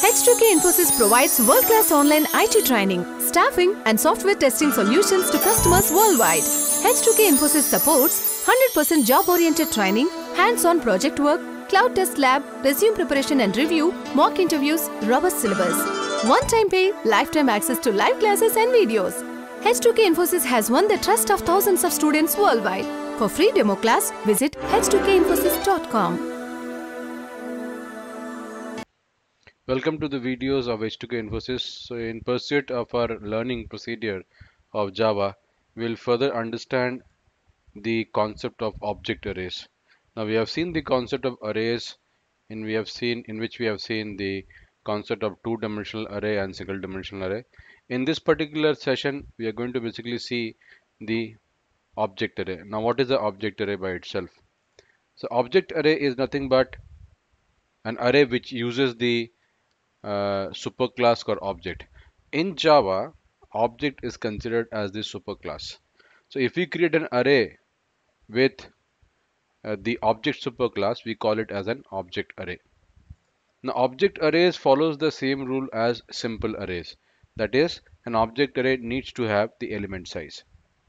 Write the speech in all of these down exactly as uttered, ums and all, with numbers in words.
H two K Infosys provides world-class online I T training, staffing and software testing solutions to customers worldwide. H two K Infosys supports one hundred percent job-oriented training, hands-on project work, cloud test lab, resume preparation and review, mock interviews, robust syllabus. One-time pay, lifetime access to live classes and videos. H two K Infosys has won the trust of thousands of students worldwide. For free demo class, visit H two K infosys dot com. Welcome to the videos of H two K Infosys. So in pursuit of our learning procedure of Java, we'll further understand the concept of object arrays. Now we have seen the concept of arrays in we have seen in which we have seen the concept of two-dimensional array and single-dimensional array. In this particular session, we are going to basically see the object array. Now what is the object array by itself? So object array is nothing but an array which uses the uh, superclass or object. In Java, object is considered as the superclass. So if we create an array with uh, the object superclass, we call it as an object array. Now object arrays follows the same rule as simple arrays. That is, an object array needs to have the element size.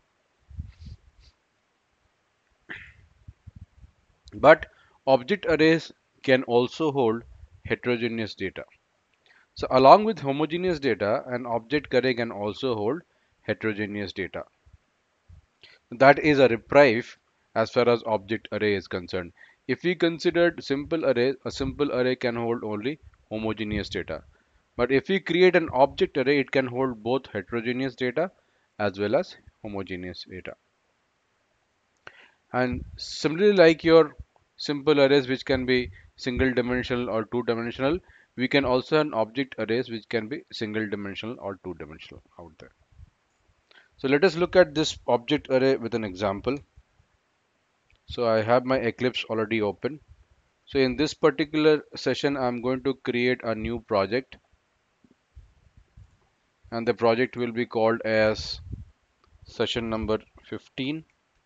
But object arrays can also hold heterogeneous data. So along with homogeneous data, an object array can also hold heterogeneous data. That is a reprieve as far as object array is concerned. If we considered simple array, a simple array can hold only homogeneous data. But if we create an object array, it can hold both heterogeneous data as well as homogeneous data. And similarly, like your simple arrays which can be single dimensional or two dimensional, we can also have object arrays which can be single dimensional or two dimensional out there. So let us look at this object array with an example. So I have my Eclipse already open. So in this particular session, I'm going to create a new project, and the project will be called as session number fifteen.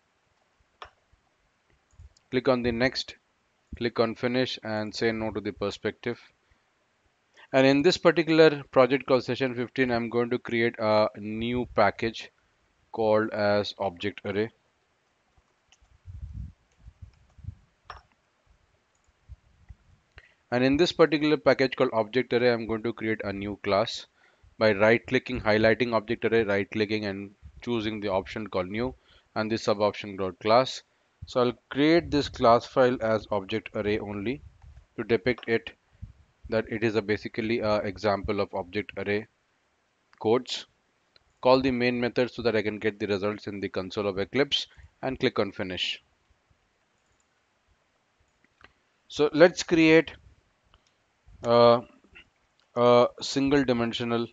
Click on the next, click on finish and say no to the perspective. And in this particular project called session fifteen, I'm going to create a new package called as object array. And in this particular package called object array, I'm going to create a new class by right clicking, highlighting object array, right clicking and choosing the option called new and the sub option called class. So I'll create this class file as object array only to depict it that it is a basically a example of object array codes. Call the main method so that I can get the results in the console of Eclipse and click on finish. So let's create a, a single dimensional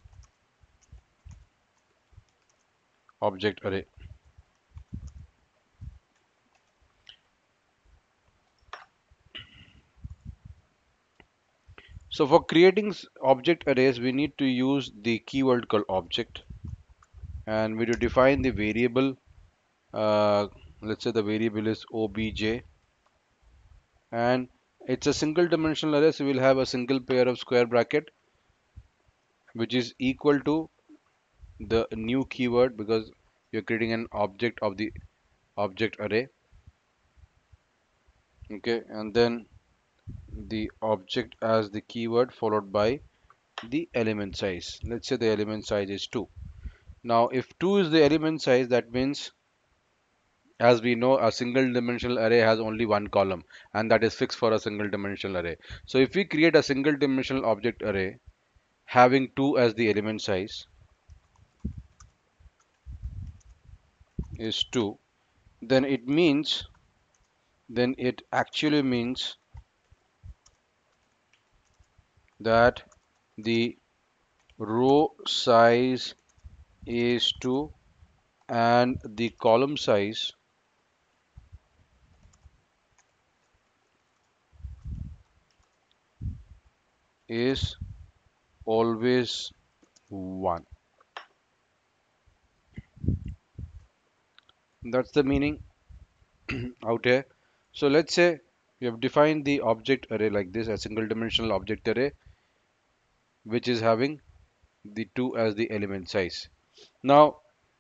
object array. So for creating object arrays, we need to use the keyword called object, and we to define the variable. Uh, let's say the variable is obj, and it's a single dimensional array, so we'll have a single pair of square bracket which is equal to the new keyword because you're creating an object of the object array. Okay, and then the object as the keyword followed by the element size. Let's say the element size is two. Now if two is the element size, that means, as we know, a single dimensional array has only one column, and that is fixed for a single dimensional array. So if we create a single dimensional object array having two as the element size is two, then it means then it actually means that the row size is two and the column size is always one. That's the meaning out here. So let's say we have defined the object array like this, a single dimensional object array, which is having the two as the element size. Now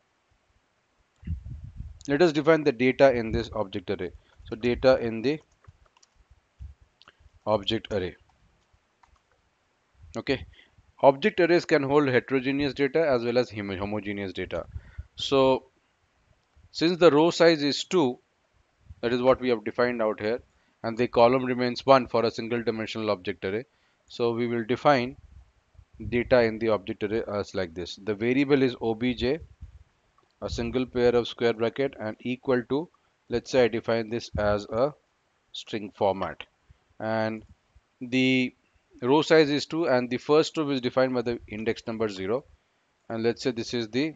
let us define the data in this object array. So data in the object array. Okay, object arrays can hold heterogeneous data as well as homo- homogeneous data. So since the row size is two, that is what we have defined out here, and the column remains one for a single dimensional object array, so we will define data in the object array as like this. The variable is obj, a single pair of square bracket, and equal to, let's say I define this as a string format, and the row size is two, and the first row is defined by the index number zero, and let's say this is the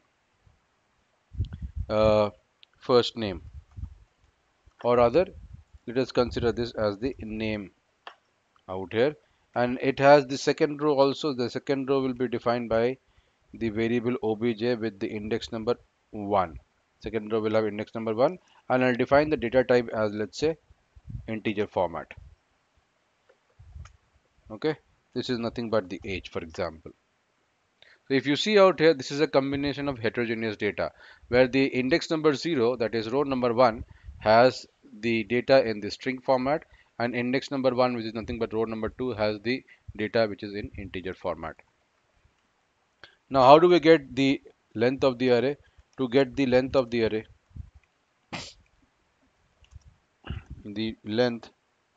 uh, first name, or rather let us consider this as the name out here, and it has the second row also. The second row will be defined by the variable obj with the index number one. Second row will have index number one, and I'll define the data type as, let's say, integer format. Okay, this is nothing but the age, for example. So if you see out here, this is a combination of heterogeneous data where the index number zero, that is row number one, has the data in the string format, and index number one, which is nothing but row number two, has the data which is in integer format. Now how do we get the length of the array? To get the length of the array, the length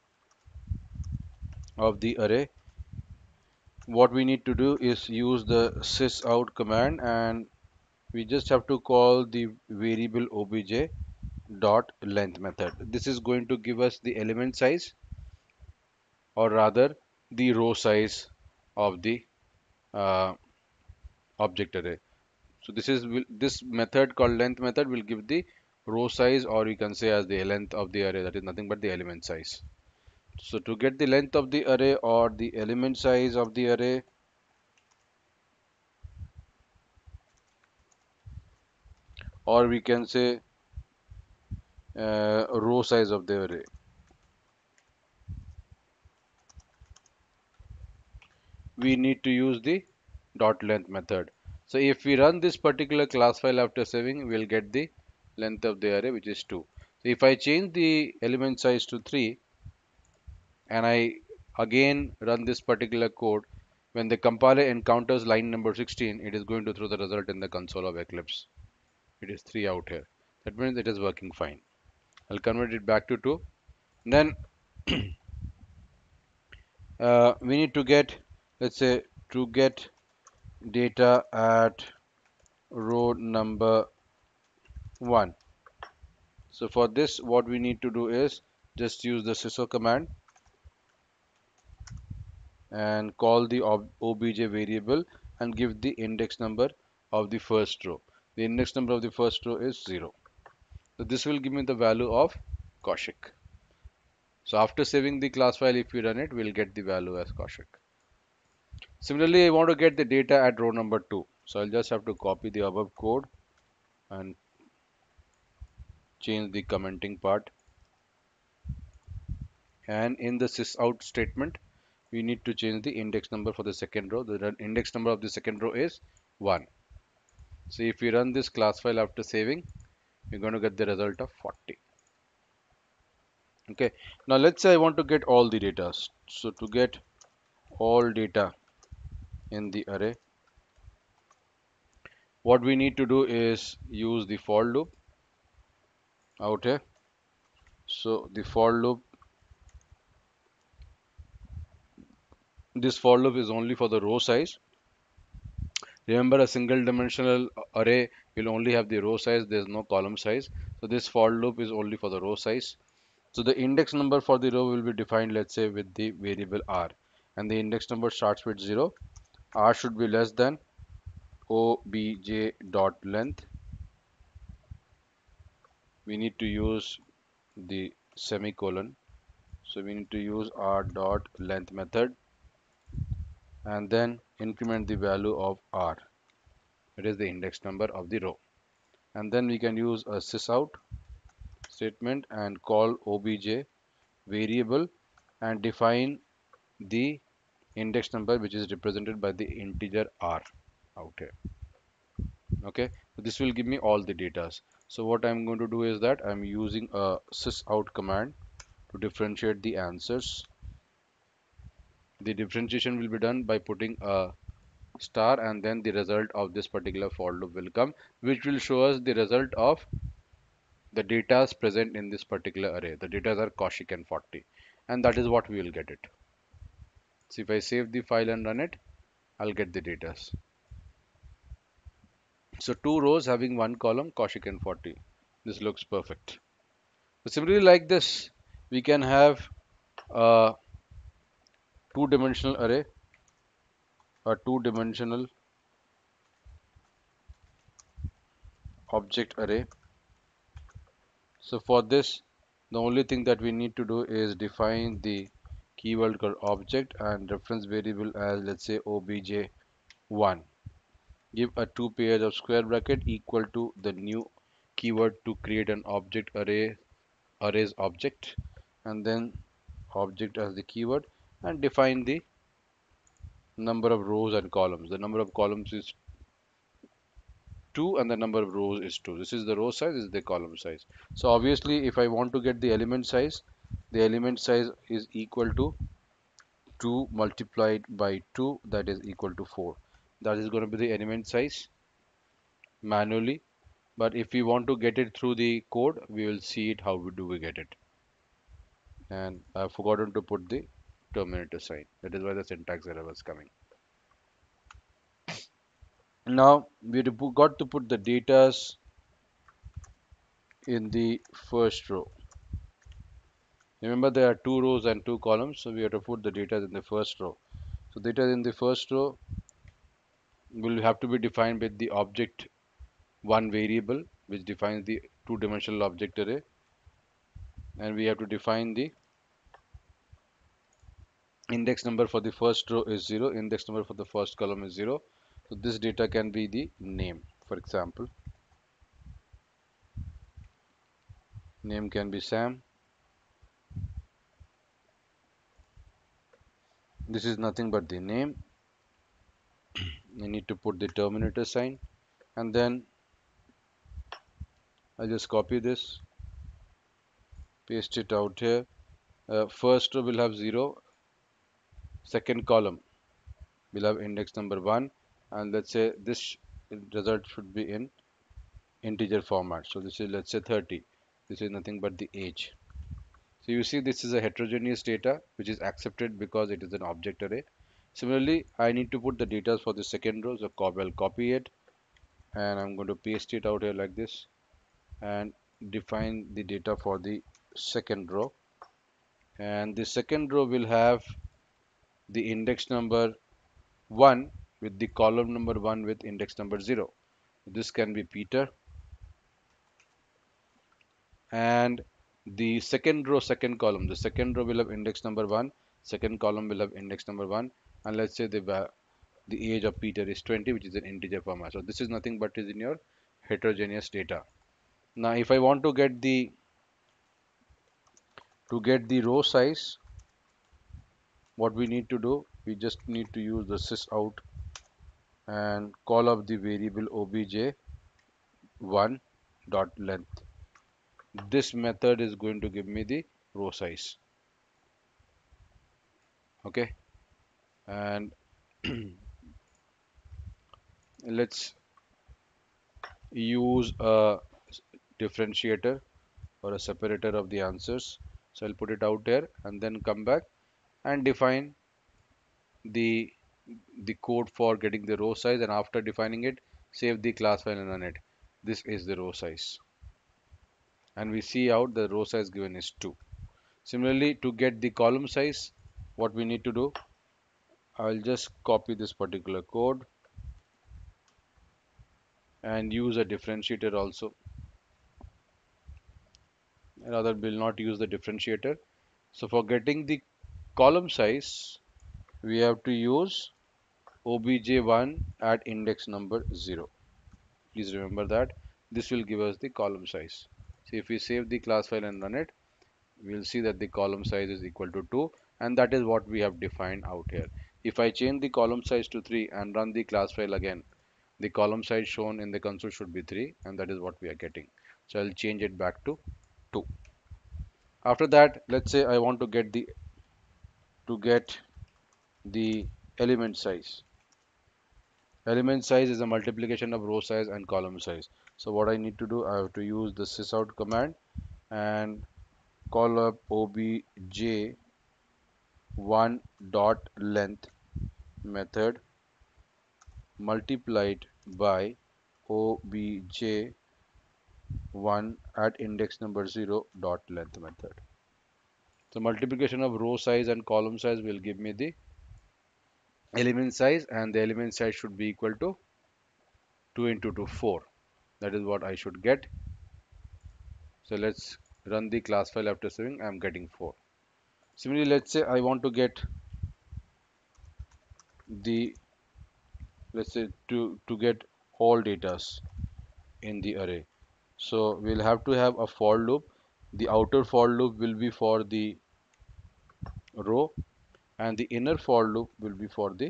of the array, what we need to do is use the sysout command, and we just have to call the variable obj dot length method. This is going to give us the element size, or rather the row size of the uh, object array. So this is this method called length method will give the row size, or you can say as the length of the array, that is nothing but the element size. So to get the length of the array or the element size of the array, or we can say uh, row size of the array, we need to use the dot length method. So if we run this particular class file after saving, we'll get the length of the array, which is two. So if I change the element size to three, and I again run this particular code, when the compiler encounters line number sixteen, it is going to throw the result in the console of Eclipse. It is three out here. That means it is working fine. I'll convert it back to two. Then uh, we need to get, let's say, to get data at row number one. So for this, what we need to do is just use the sys command and call the obj variable and give the index number of the first row. The index number of the first row is zero. So this will give me the value of Kaushik. So after saving the class file, if we run it, we'll get the value as Kaushik. Similarly, I want to get the data at row number two. So I'll just have to copy the above code and change the commenting part. And in the sysout statement, we need to change the index number for the second row. The index number of the second row is one. So if we run this class file after saving, we're going to get the result of forty. Okay, now let's say I want to get all the data. So to get all data in the array, what we need to do is use the for loop out here. So the for loop, this for loop is only for the row size. Remember, a single dimensional array will only have the row size, there's no column size. So this for loop is only for the row size. So the index number for the row will be defined, let's say, with the variable r, and the index number starts with zero. R should be less than obj dot length. We need to use the semicolon. So we need to use r dot length method and then increment the value of r. It is the index number of the row. And then we can use a sysout statement and call obj variable and define the index number which is represented by the integer r out here. Okay, so this will give me all the data. So what I'm going to do is that I'm using a sysout command to differentiate the answers. The differentiation will be done by putting a star and then the result of this particular for loop will come, which will show us the result of the data present in this particular array. The data are Kaushik and forty, and that is what we will get it. So if I save the file and run it, I'll get the data. So two rows having one column, Kaushik and forty. This looks perfect. So similarly like this, we can have a two-dimensional array, a two-dimensional object array. So for this, the only thing that we need to do is define the keyword called object and reference variable as, let's say, obj one. Give a two pairs of square bracket equal to the new keyword to create an object array, arrays object, and then object as the keyword, and define the number of rows and columns. The number of columns is two and the number of rows is two. This is the row size, this is the column size. So obviously if I want to get the element size, the element size is equal to two multiplied by two, that is equal to four. That is going to be the element size manually, but if we want to get it through the code, we will see it how we do we get it. And I've forgotten to put the terminator sign. That is why the syntax error was coming. Now we got to put the datas in the first row. Remember there are two rows and two columns, so we have to put the data in the first row. So data in the first row will have to be defined with the object one variable which defines the two-dimensional object array, and we have to define the index number for the first row is zero, index number for the first column is zero. So this data can be the name, for example. Name can be Sam. This is nothing but the name. I need to put the terminator sign, and then I just copy this, paste it out here. Uh, first row will have zero, second column will have index number one, and let's say this result should be in integer format. So this is, let's say, thirty. This is nothing but the age. So you see this is a heterogeneous data which is accepted because it is an object array. Similarly, I need to put the data for the second row, so I'll copy it and I'm going to paste it out here like this and define the data for the second row. And the second row will have the index number one with the column number one with index number zero. This can be Peter. And the second row, second column, the second row will have index number one, second column will have index number one, and let's say the the age of Peter is twenty, which is an integer format. So this is nothing but is in your heterogeneous data. Now if I want to get the to get the row size, what we need to do, we just need to use the sysout and call up the variable obj one dot length. This method is going to give me the row size. Okay, and let's use a differentiator or a separator of the answers. So I'll put it out here and then come back and define the the code for getting the row size, and after defining it, save the class file and run it. This is the row size, and we see out the row size given is two. Similarly, to get the column size, what we need to do, I'll just copy this particular code and use a differentiator also. Rather, will not use the differentiator. So for getting the column size, we have to use obj one at index number zero. Please remember that this will give us the column size. So if we save the class file and run it, we'll see that the column size is equal to two, and that is what we have defined out here. If I change the column size to three and run the class file again, the column size shown in the console should be three, and that is what we are getting. So I'll change it back to two. After that, let's say I want to get the to get the element size. Element size is a multiplication of row size and column size. So what I need to do, I have to use the sysout command and call up obj one dot length method multiplied by obj one at index number zero dot length method. So multiplication of row size and column size will give me the element size, and the element size should be equal to two into two, four. That is what I should get. So let's run the class file. After saving, I am getting four. Similarly, let's say I want to get the, let's say to to get all datas in the array. So we'll have to have a for loop. The outer for loop will be for the row, and the inner for loop will be for the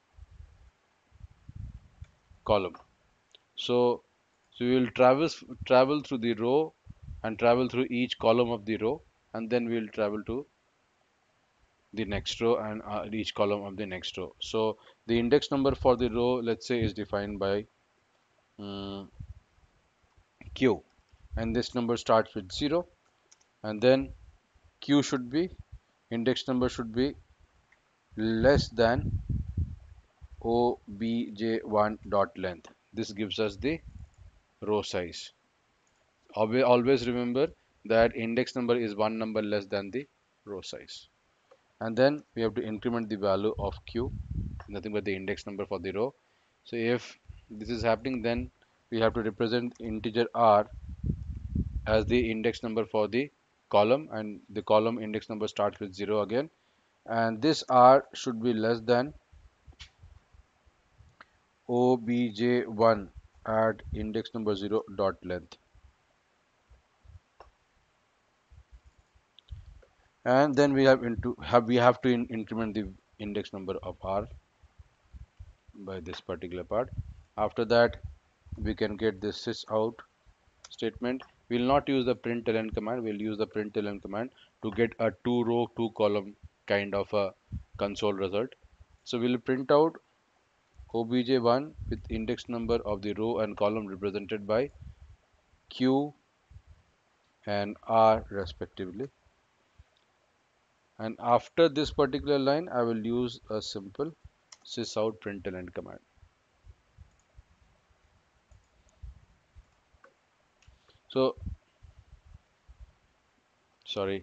column. So, so we will travel travel through the row and travel through each column of the row, and then we will travel to the next row and uh, each column of the next row. So the index number for the row, let's say, is defined by um, q, and this number starts with zero, and then q should be, index number should be less than obj one dot length. This gives us the row size. Always remember that index number is one number less than the row size. And then we have to increment the value of q, nothing but the index number for the row. So if this is happening, then we have to represent integer r as the index number for the column, and the column index number starts with zero again, and this r should be less than obj one at index number zero dot length. And then we have into have we have to in, increment the index number of r by this particular part. After that, we can get this sys out statement. We will not use the println command. We'll use the println command to get a two row two column kind of a console result. So we'll print out obj one with index number of the row and column represented by q and r respectively. And after this particular line, I will use a simple sysout println command. So, sorry.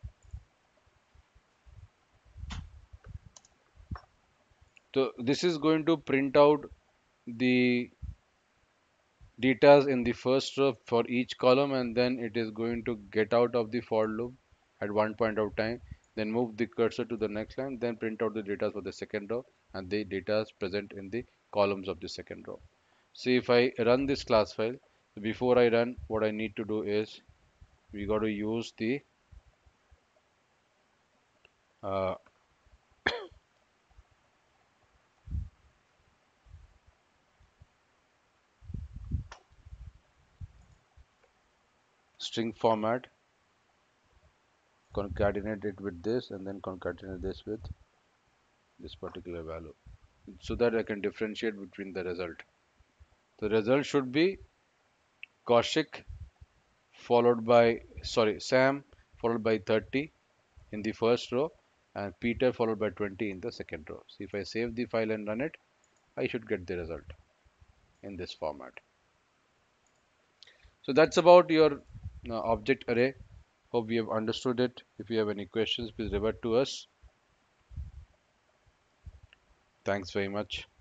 So this is going to print out the data in the first row for each column, and then it is going to get out of the for loop at one point of time, then move the cursor to the next line, then print out the data for the second row and the data present in the columns of the second row. See, if I run this class file, before I run, what I need to do is we got to use the uh, string format, concatenate it with this, and then concatenate this with this particular value, so that I can differentiate between the result. The result should be Kaushik followed by, sorry, Sam followed by thirty in the first row, and Peter followed by twenty in the second row. So if I save the file and run it, I should get the result in this format. So that's about your uh, object array. Hope we have understood it. If you have any questions, please revert to us. Thanks very much.